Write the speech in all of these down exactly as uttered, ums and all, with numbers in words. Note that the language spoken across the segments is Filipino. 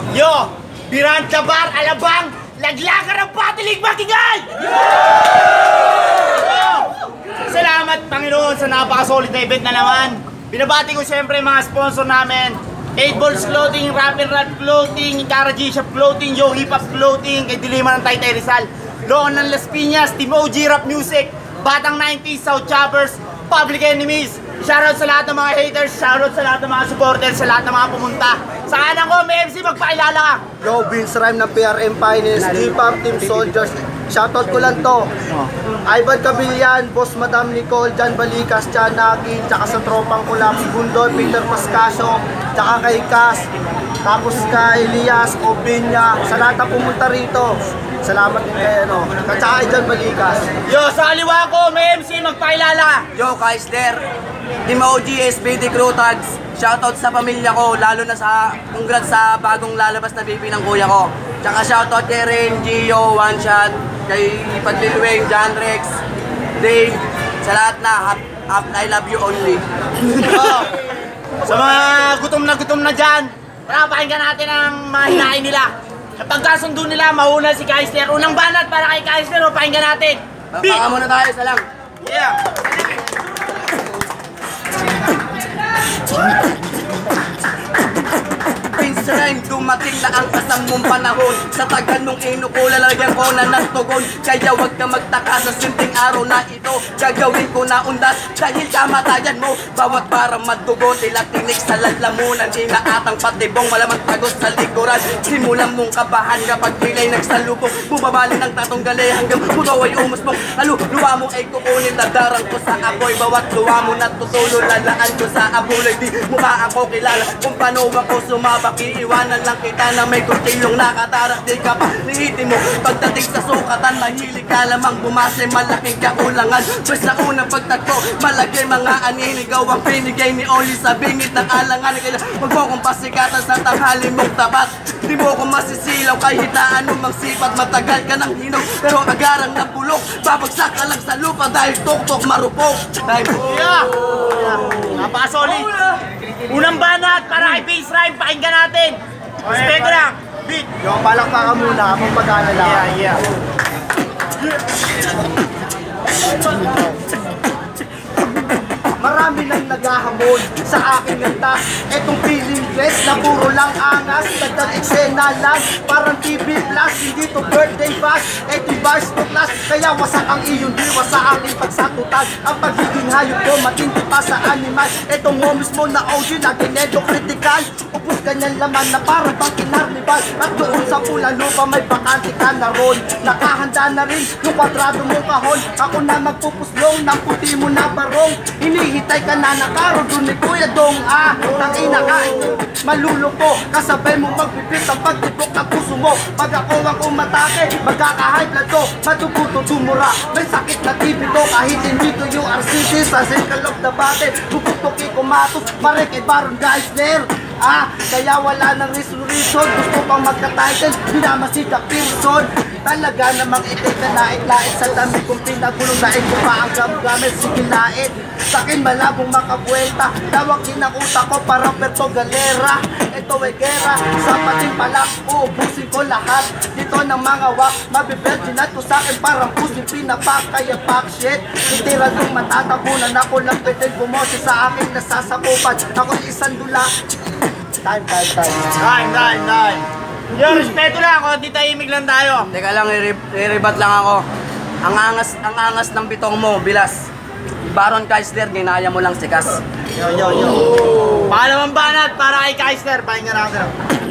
Yo! Biranta Bar, Alabang, laglagan ng patilig makingay! Salamat Panginoon sa napaka-solid na event na naman. Binabati ko siyempre mga sponsor namin. eight Balls Clothing, Rap and Rap Clothing, Ikara G Shop Clothing, Yo Hip Hop Clothing, kay Dilima ng Taytay Rizal, Loon ng Las Piñas, Team O G Rap Music, Batang nineties, South Choppers, Public Enemies. Shoutout sa lahat ng mga haters, shoutout sa lahat ng mga supporters, sa lahat ng mga pumunta. Sa kanan ko, may M C, magpakilala ka. Yo, Vince Rhyme ng P R M Finest, Hip Hop Team Soldiers. Shoutout ko lang to. Ivan Cabillan, Boss Madam Nicole, Jan Balikas, Chanaki, tsaka sa tropang ko lang, Bundol, Peter Pascasio, tsaka kay Cass, tapos kay Elias, Obinya, sa lahat na pumunta rito. Salamat din kayo, no? Tsaka kay Jan Balikas. Yo, sa kaliwa ko, may M C, magpakilala ka. Yo, Kaisler, Team O G, S B D Crew Tags. Shoutout sa pamilya ko, lalo na sa congrats sa bagong lalabas na baby ng kuya ko. Tsaka shoutout kay Ren, Gio, One Shot, kay Paglilweng, John Rex, Dave, sa lahat na, hap, I love you only. Yo, sa mga gutom na gutom na dyan, tara, pakinggan natin ang mga hinain nila. Napagkasundo nila, mauna si Kaisler. Unang banat para kay Kaisler, pakinggan natin. Baka muna tayo, isa lang. Yeah! Vince Rhyme, dumating na ang kasamong panahon. Sa tagal mong inukula, lalagyan ko na ng tugon. Kaya wag ka magtaka sa simpleng araw na ito. Gagawin ko na undas dahil kamatayan mo. Bawat para madugo, tila tinik sa lalamunan. Inaatang patibong, malamang tagos sa likuran. Simulan mong kabahan kapag pilay nagsalubong. Bumabali ng tatong gali hanggang mugaw ay umusbong. Halo, luwa mo ay kukunin, dadarang ko sa apoy. Bawat luwa mo natutulo, lalaan ko sa abuloy. Di mukha ako kilala kung paano ako sumabak. Iiwanan lang kita na may kurtilong nakatarak. Di ka pa lihitin mo pagdating sa sukatan. Mahilig ka lamang bumase, malaking kaulangan. Pues sa unang pagtagpo, malagay mga aninigaw ang pinigay ni Oli sa bingit ng alangan. Kaya huwag mo kong pasikatan sa tanghali mong tapat. Di mo ko masisilaw kahit na anumang sipat. Matagal ka ng hinog pero agarang napulok. Babagsak ka lang sa lupa dahil tok-tok marupok. Time. Yeah! Napaka-solid! Unang banat para kay Vince Rhyme, pakinggan natin. Respeto lang. Beat. Yo, palakpakan muna, akong pag-alala. Yeah, yeah. Marami nang naghahamon sa aking ganda. Etong feeling dress na puro lang angas. Dagdag eksena lang, parang T V plus. Hindi to birthday bash, eto bars to class. Kaya wasak ang iyong diwa sa aking pagsatutan. Ang pagiging hayop ko matindi pa sa animal. Etong mo mismo na O G na ginedo critical. Upos kanyang laman na parang bang kinarnival. At doon sa pula lupa may bakante ka na ron. Nakahanda na rin yung kwadrado mong kahon. Ako na magpupuslong ng puti mo na barong. Hinihitay ka na nakaro dun ni Kuya Dong. Ah, ang ina ka, maluluko. Kasabay mo magpipit ang pagtipok ng puso mo. Pag ako ang umatake, magkaka-high blood ko. Matuguto tumura, may sakit na tibito. Kahit hindi ko yung R C T sa circle of the battle. Bukutoki kumatos, marikit baron guys there. Ah, kaya wala nang reason. Gusto pang magka-title, binamasi ka Pearson. Talaga namang ikay na lait-lait sa dami kong pinagulong. Daig ko pa ang gamgamit, sige lait. Sa'kin malabong makabuelta. Tawag kinakuta ko parang Perto Galera. Ito ay gera, sa pating palak, uubusin ko lahat. Dito ng mga wak, mabibelgin at ko sa'kin parang pusin pinapak. Kaya pack shit, itira kong matatabunan. Ako lang pwedeng bumoses sa aking nasasakupan. Ako'y isang dula. Time, time, time. Time, time, time. Yo, respeto lang, konti tahimik lang tayo. Teka lang, i-rebat lang ako. Ang angas, ang angas ng bitong mo, bilas. Baron Kaisler, ginaya mo lang si Cass. Yo, yo, yo. Pangalawang banat para kay Kaisler, pakinggan natin.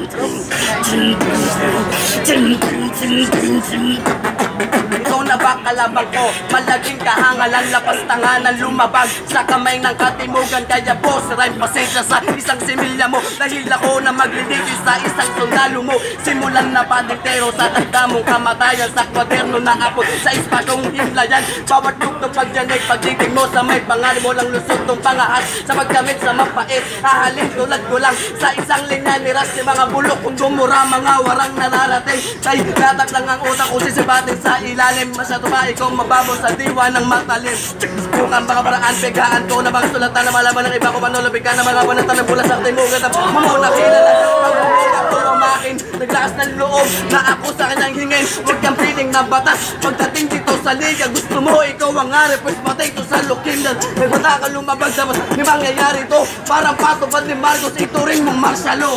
Ikaw na ba kalabang ko? Malaging kahangalan, lapas tanganan lumabag sa kamay ng katimugan. Kaya boss, rhyme pasensya sa isang similya mo. Dahil ako na maglilitis sa isang sundalo mo. Simulan na padintero sa tagdamong kamatayan. Sa kwaderno na apot sa espasyong himlayan. Bawat tugtog pagyanig, pagdidig mo sa may pangarap mo lang lusot ng pangahat. Sa pagkamit sa mapait, hahalin tulad ko lang sa isang linya niras ni mga bulok. Kung dumura mga warang nararating, ay natak lang ang utak ko sisibatin sa ilalim. Masyado ba ikaw mababaw sa diwa ng matalim? Kung ang mga paraan, pegaan ko na bang sulatan na malaman ng iba ko manulabig ka na mga panatan ng pula sa timugan. Mamuna kilala, pag-umilang ko umakin. naglakas ng loob na ako sa kanyang hingin. Huwag kang piling na batas. Pagdating dito sa liga, gusto mo ikaw ang nga representative to sa Lukindan. Nagbata ka lumabag dapat may mangyayari to. Parang patupad ni Marcos, ito rin mong marsyalo.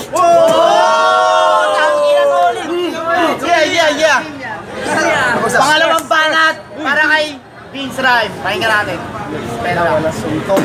Yeah, yeah, yeah. Pangalawang banat para kay Vince Rhyme. Pakinggan natin. Pero wala suntok.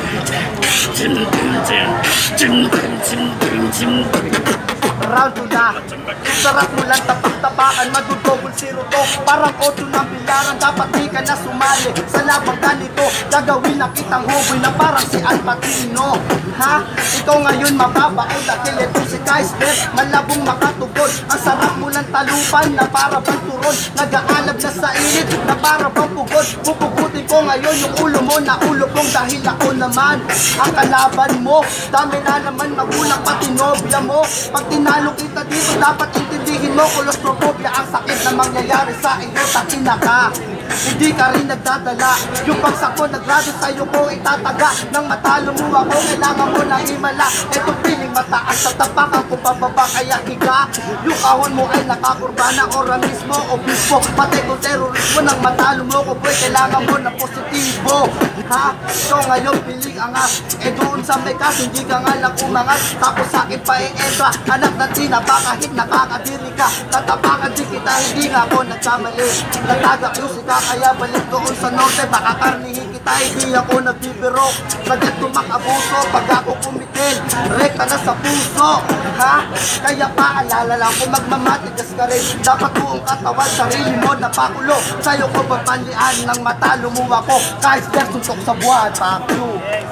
Round two na. Sarap mo lang tapak-tapakan, madudobol zero to. Parang otso ng bilaran, dapat di ka na sumali sa labang ganito. Gagawin na kitang huboy na parang si Al Pacino. Ha? Ikaw ngayon mababaon dahil ito si Kaisler, malabong makatugod. Ang sarap mo lang talupan na para bang turon, nag-aalab na sa init na para bang pugod. Pupugutin ko ngayon yung ulo mo na ulo kong dahil ako naman ang kalaban mo. Dami na naman magulang pati nobya mo. Pag tinalo kita dito dapat intindihin mo, claustrophobia ang sakit na mangyayari sa iyo. Takina ka, hindi ka rin nagdadala. Yung pagsako nagrado sa'yo ko itataga. Nang matalo mo ako kailangan mo nang himala. Etong piling mataas sa tapakan ko pababa kaya higa. Yung kahon mo ay nakakurbana organismo o bispo. Pati kung terorismo nang matalo mo ko boy kailangan mo na positibo. Ha? So ngayon piling angas. Eh doon sa may kas hindi ka nga lang umangat. Tapos sa'kin pa i-entra. Anak na tinapa kahit nakakadiri ka. Tatapakan din kita hindi nga ako nagkamali. Natagak yung sika kaya balik doon sa norte. Baka karnihin kita hindi ako nagbibiro. Sagad tumakabuso pag ako kumitin. Rekta na sa puso. Ha? Kaya paalala lang kung magmamatigas ka rin. Dapat buong katawan sarili mo napakulo. Sa'yo ko babanlian ng matalo mo ako. Kahit der suntok sa buwan. Fuck you.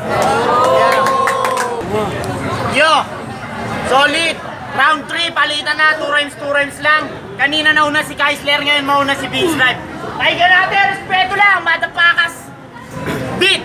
Yo! Solid! Round three, palitan na. two rhymes, two rhymes lang. Kanina nauna si Kaisler, ngayon mauna si Vince Rhyme. Kaya natin, respeto lang, madapakas. Beat!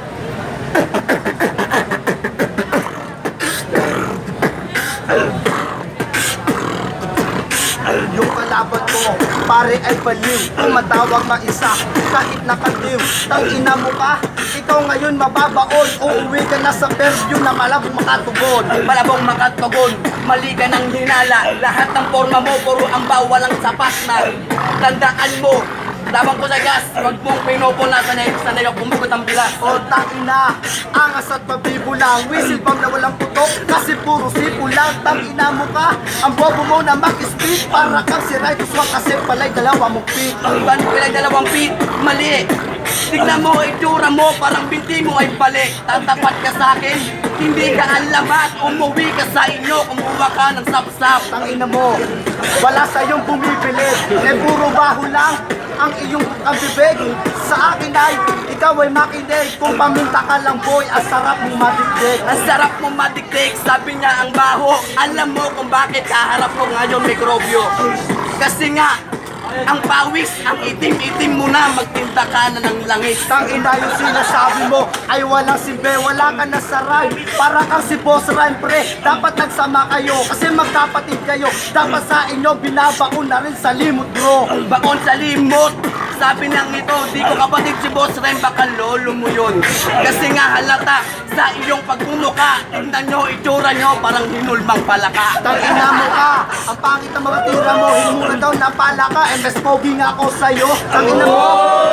Yung kalaban ko, pare ay baliw. Tumatawag na isa, kahit nakaliw. Tangina mo ka, ikaw ngayon mababaon. Uuwi ka na sa perfume na malabong makatugon. Malabong makatugon, mali ka ng hinala. Lahat ng forma mo, puro ang bawalang sapat na. Tandaan mo, labang ko sa gas, wag mong pinupuna. Sanay, sanay ako pumugot ang bilas. O tangina, angas at pabibulang. Whistle bomb na walang putok, kasi puro sipo lang. Tangina mo ka, ang bobo mo na mag-speed. Para kang si Rightus Wang kasi pala'y dalawa mong feet. Ban pilay dalawang feet, mali. Tignan mo, itsura mo, parang binti mo ay balik. Tatapat ka sa akin, hindi ka alamat. Umuwi ka sa inyo, kumuha ka ng sapsap. Tangina mo, wala sa iyong bumibilit. Eh puro baho lang ang iyong ang bibig. Sa akin ay, ikaw ay makinig. Kung paminta ka lang boy, ang sarap mong madikdik. Ang sarap mo madikdik, sabi niya ang baho. Alam mo kung bakit kaharap ko ngayon mikrobyo. Kasi nga, ang pawis, ang itim-itim mo na, magtinda ka na ng langis. Tangina yung sinasabi mo ay walang simbe, wala ka na sa rhyme. Para kang si Boss Rhyme pre, dapat nagsama kayo kasi magkapatid kayo. Dapat sa inyo binabaon na rin sa limot bro. Baon sa limot, sabi nang ito, di ko kapatid si Boss Rhyme, baka lolo mo yun. Kasi nga halata sa iyong pagmumuka, tingnan nyo, itsura nyo, parang hinulmang palaka. Tangina mo ka, ang pangit ng mga tira mo, hinmura daw na pala ka, eh mas pogi nga ako sa'yo. Tangina mo,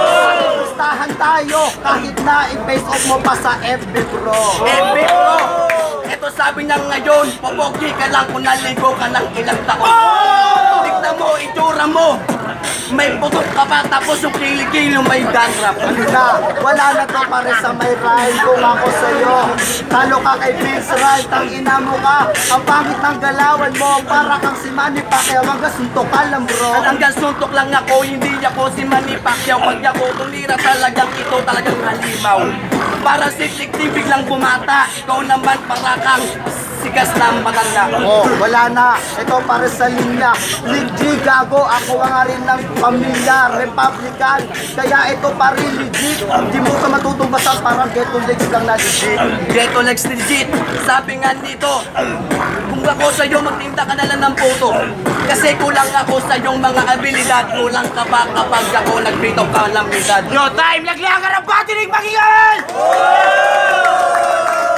listahan tayo, kahit na i-face off mo pa sa F B bro. F B bro, ito sabi niya ngayon, popogi ka lang kung naligo ka ng ilang taon. Tignan mo, itsura mo, may putok ka pa, tapos yung kilikilo may dandruff. Na, wala na to pare sa may rhyme kung ako sa'yo. Talo ka kay Vince Rhyme, tangina mo ka. Ang pangit ng galawan mo, para kang si Manny Pacquiao. Hanggang suntok ka lang bro. At hanggang suntok lang ako, hindi ako si Manny Pacquiao. Pag ako tumira talagang ito, talagang halimaw. Para si Tik-Tik biglang bumata, ikaw naman para kang sigas ng matanda. Oh, wala na. Ito para sa linya. Legit gago, ako nga rin ng pamilya, Republican. Kaya ito pa rin legit. Hindi mo ka matutubasan, parang ghetto legs lang na legit. Ghetto legs legit. Sabi nga dito, kung ako sa'yo, magtinda ka na lang ng photo. Kasi kulang ako sa iyong mga abilidad. Kulang ka pa kapag ako nagpito ka lang mitad. Yo, time! Laglagan ang batiling makingan!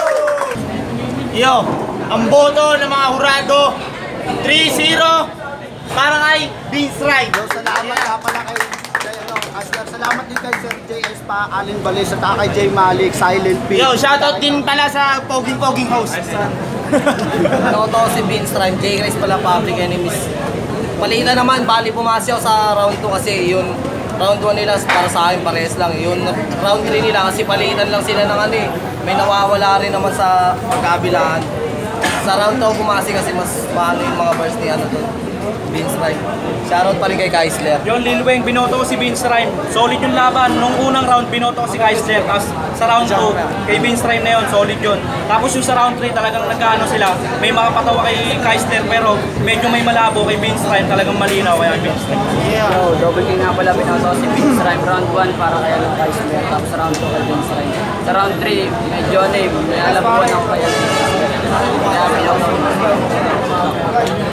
Yo, ang boto ng mga hurado, three zero para kay Vince Ride. Yo, salamat nga pala kay, kay ano, Asler. Salamat din kay Sir J S pa, Alin Balis, at kay J Malik, Silent P. Yo, shoutout din pala sa poging-poging host. Ano to si Vince Rhyme, J. Grace pala, Public Enemies. Palitan naman, bali pumasyaw sa round two kasi yun, round one nila para sa akin parehas lang. Yun, round three nila kasi palitan lang sila ng ano eh. May nawawala rin naman sa magkabilaan. Sa round two pumasi kasi mas mahal yung mga bars ni ano doon, Vince Rhyme. Shoutout pa rin kay Kaisler. Yung Lil Wayne, binoto ko si Vince Rhyme. Solid yung laban. Nung unang round, binoto ko si Kaisler. Tapos sa round two, kay Vince Rhyme na yun, solid yun. Tapos yung sa round three, talagang nagkaano sila. May makapatawa kay Kaisler, pero medyo may malabo kay Vince Rhyme. Talagang malinaw kaya Vince Rhyme. Yo, double king nga pala binoto si Vince Rhyme. Round one para kay Alan Kaisler. Tapos round two kay Vince Rhyme. Sa round three, medyo name. May alam ko na ako kay Alan Kaisler. Kaya may ako.